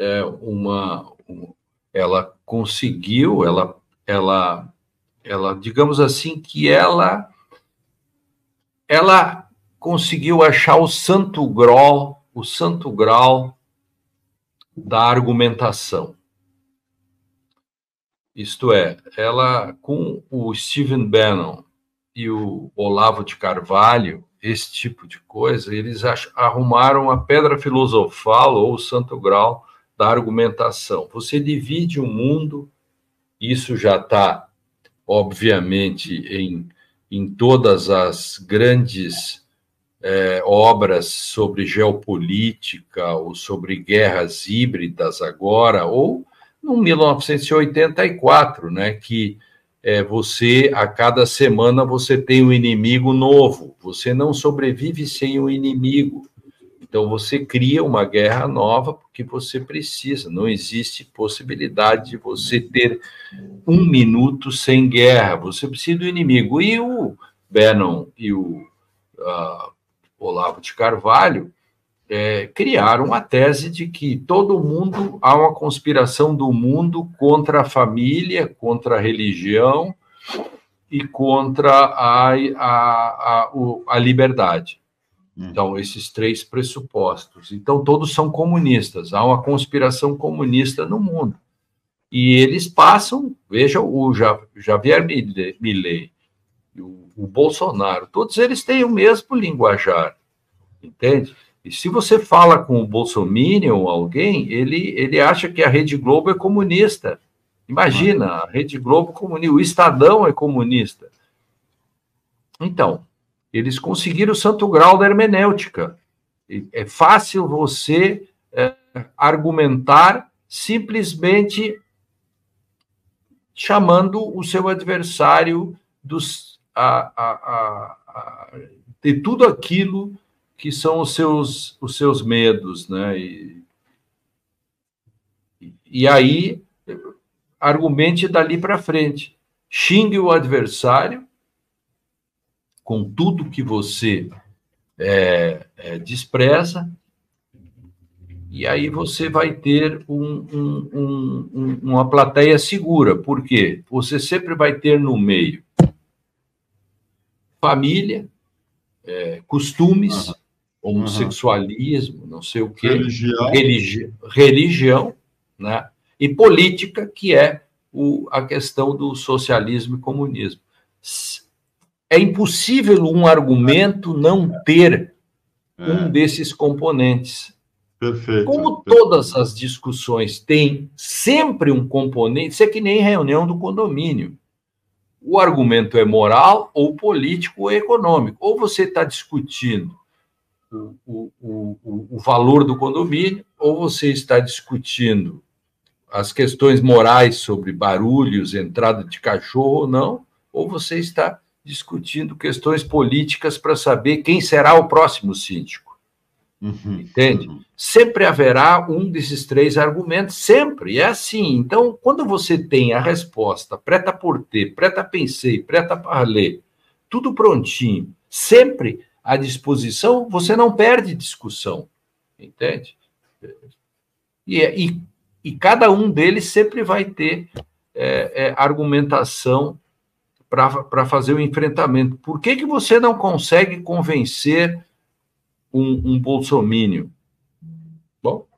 ela conseguiu, digamos assim, que ela conseguiu achar o santo grau da argumentação. Isto é, ela, com o Stephen Bannon e o Olavo de Carvalho, esse tipo de coisa, eles arrumaram a pedra filosofal ou o santo grau da argumentação. Você divide o mundo, isso já está, obviamente, em todas as grandes obras sobre geopolítica ou sobre guerras híbridas agora, ou no 1984, né, que você, a cada semana, você tem um inimigo novo, você não sobrevive sem um inimigo. Então, você cria uma guerra nova porque você precisa, não existe possibilidade de você ter um minuto sem guerra, você precisa do inimigo. E o Bannon e o Olavo de Carvalho criaram a tese de que todo mundo, há uma conspiração do mundo contra a família, contra a religião e contra a liberdade. Então, esses três pressupostos. Então, todos são comunistas. Há uma conspiração comunista no mundo. E eles passam, veja, o Javier Milei, o Bolsonaro, todos eles têm o mesmo linguajar, entende? E se você fala com o bolsominion, alguém, ele acha que a Rede Globo é comunista. Imagina, a Rede Globo comunista, o Estadão é comunista. Então, eles conseguiram o santo grau da hermenêutica. É fácil você argumentar simplesmente chamando o seu adversário de tudo aquilo que são os seus medos, né? E aí, argumente dali para frente. Xingue o adversário com tudo que você despreza, e aí você vai ter uma plateia segura. Por quê? Você sempre vai ter no meio família, costumes, homossexualismo, não sei o quê, religião, né? E política, que é a questão do socialismo e comunismo. É impossível um argumento não ter um desses componentes. Perfeito. Como todas as discussões têm sempre um componente, isso é que nem reunião do condomínio. O argumento é moral, ou político, ou econômico. Ou você está discutindo o valor do condomínio, ou você está discutindo as questões morais sobre barulhos, entrada de cachorro ou não, ou você está discutindo questões políticas para saber quem será o próximo síndico. Entende? Sempre haverá um desses três argumentos, sempre, é assim. Então, quando você tem a resposta preta por ter, preta pensei, preta parler, tudo prontinho, sempre à disposição, você não perde discussão, entende? E cada um deles sempre vai ter argumentação para fazer o enfrentamento. Por que você não consegue convencer um bolsominion? Bom,